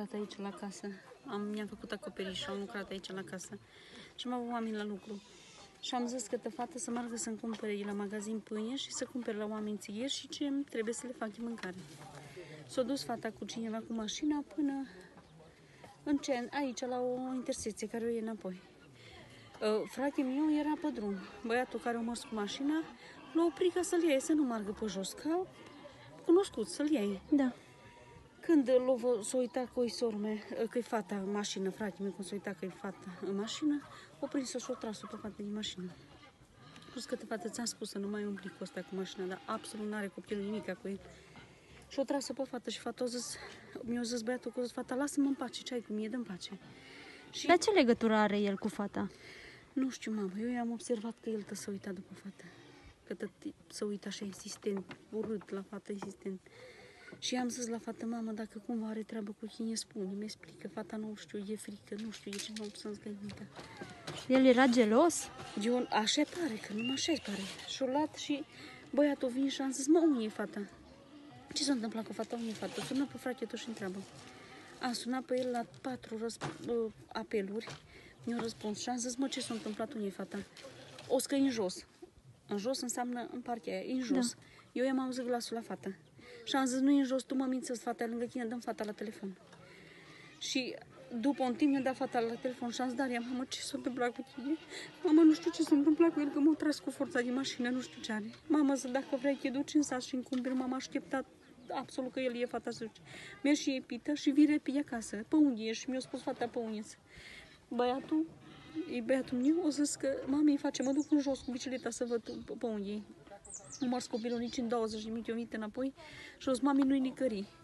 lucrat aici la casă. Mi-am făcut acoperiș, am lucrat aici la casă. Și am avut oameni la lucru. Și am zis că fată să meargă să-mi cumpere la magazin pâine și să cumpere la oameni țigheri și ce trebuie să le fac de mâncare. S-a dus fata cu cineva cu mașina până aici, la o intersecție care o e înapoi. Fratele meu era pe drum. Băiatul care a mers cu mașina l-a oprit ca să-l iei, să nu meargă pe jos, ca cunoscut, să-l iei. Da. Când s-a uitat că-i sorme, că-i fata în mașină, fratele meu, când s-a uitat că-i fata în mașină, o prins-o și o tras-o pe fata din mașină. Plus că fată, ți-am spus să nu mai umbli cu ăsta cu mașina, dar absolut n-are copilul nimic cu el. Și o trasă pe fată și fata mi-a zis băiatul, că a zis, fata, lasă-mă în pace, ce ai cu mie, dă-mi pace. Și Dar ce legătură are el cu fata? nu știu, mamă, eu i-am observat că el s-a uitat după fată. Că s-a uitat așa insistent, urât la fată, insistent. Și i-am zis la fată, mamă, dacă cumva are treabă cu tine, spune, mi explică, fata nu știu, e frică, nu știu, e ceva să-ți dai mintea. El era gelos? Eu, așa pare, că numai așa pare. Și-o luat și băiatul vine și am zis, mă, unde e fata? Ce s-a întâmplat cu fata? Unde e fata? Sună pe frate tu și întreabă. Am sunat pe el la 4 apeluri, mi-a răspuns și am zis, mă, ce s-a întâmplat? Unde e fata? O scă în jos. În jos înseamnă în partea aia, în jos. Da. Eu i-am auzit glasul la fata. Și am zis, nu e în jos, tu mă mințești, fata lângă tine, dăm fata la telefon. Și după un timp mi-a dat fata la telefon și am zis, Daria, mamă, ce s-a întâmplat cu tine? Mama, nu știu ce s-a întâmplat cu el, că m-a tras cu forța din mașină, nu știu ce are. Mama, zic, dacă vrei, te duci în sat și îmi cumperi, mama așteptat absolut că el e fata să duce. Mergi și e pită și vii repede acasă. Pe unde ești? Și mi-a spus fata pe unde. Băiatul meu, o zis că mami îi face, mă duc în jos cu bicicleta să văd pe unde e. Nu mers copilul nici în 20 de minute, eu venit înapoi și o zis, mami, nu-i nicării.